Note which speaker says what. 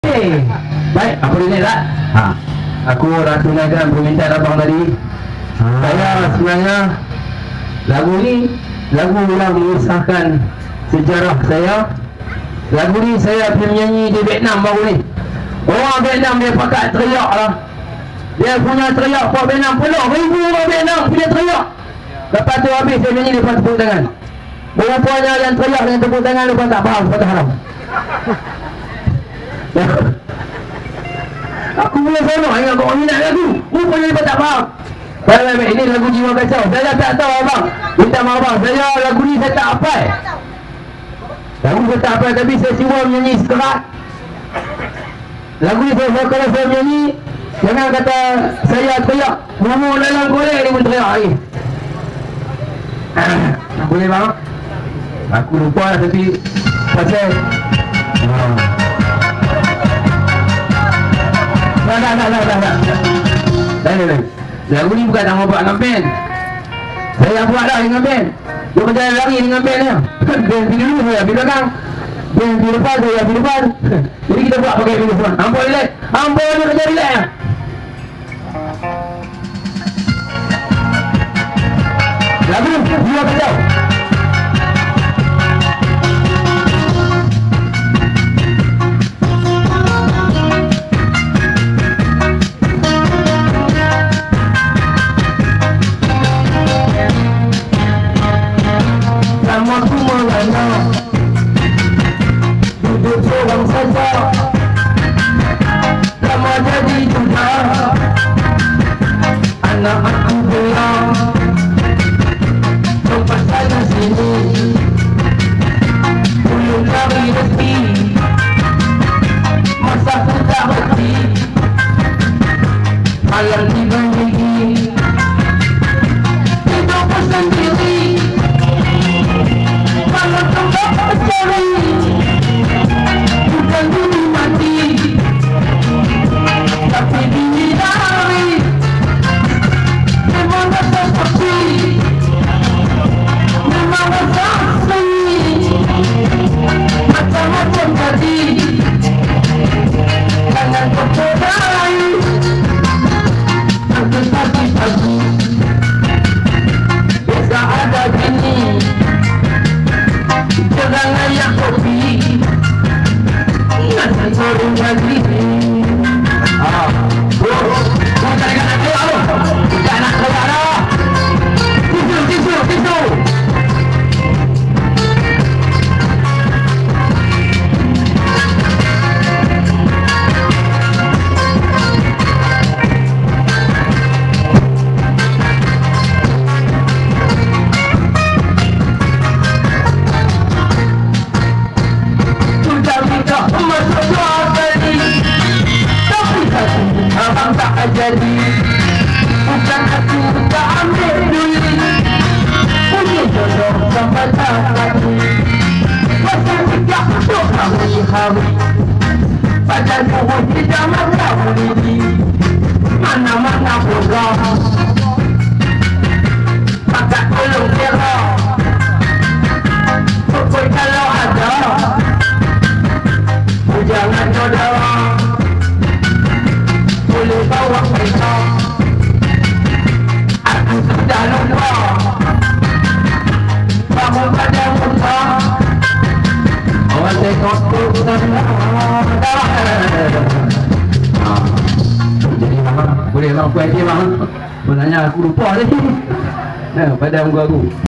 Speaker 1: Okey. Baik, apa dia tak? Aku dah tunaikan permintaan abang tadi. Saya sebenarnya lagu ni lagu yang mengisahkan sejarah saya. Lagu ni saya pergi menyanyi di Vietnam baru ni. Orang Vietnam dia pakai teriak lah. Dia punya teriak Port Vietnam penuh ribu orang Vietnam punya teriak. Lepas tu habis saya nyanyi lepas tepuk tangan. Rupanya yang teriak dengan tepuk tangan lepas tak faham kata haram. Aku mula sonok ingat kau minat lagu. Rupanya lepas tak faham. Baik, ini lagu Jiwa Kacau. Saya tak tahu abang. Minta maaf abang. Saya lagu ni saya tak hafal. Lagu saya tak hafal tapi saya cuba menyanyi sekerat. Lagu ni saya kalau saya menyanyi, jangan kata saya teriak. Ngomong dalam golek ni pun teriak lagi. Boleh bang? Aku lupa lah tapi pasal dah. Lagu ni bukan nama buat dengan band. Saya yang buat dah dengan band. Dia berjalan lari dengan band dia. Band pergi dulu, saya pergi belakang. Band pergi depan, saya pergi depan. Jadi kita buat pakai video semua. Ampun relax. Ampun dia kerja relax lah. Lagu ni, Jiwa Kacau. Aku merana duduk seorang saja, lama jadi juga anak aku bilang tempat sana sini belum lari rezeki, masa ku tak berhenti ayam dibandingi hidupku sendiri. Kalau tempat mencari bukan dulu mati, tapi dihindari. Memang rasa sepi, memang rasa sunyi, macam-macam jadi. Jangan terpedai nanti pagi-pagi bisa ada gini. Jangan layak kopi nak sentuh lagi. Bukan nak keluar tu. Bukan nak keluar dah. Tisu. Abang tak jadi, bukan aku tak ambil dulu. Punya jodoh sampai tak lagi. Masa tidak untuk hari-hari, badan pohon tidak makan diri. Mana-mana program pakai tolong kira. Pokok kalau ada, jangan jodoh. Boleh bawa mereka, aku sudah lupa. Bangun pada muka, orang tengok tu sana. Jadi bang, boleh bang, kuat je bang. Sebenarnya aku lupa tadi. Pada muka aku.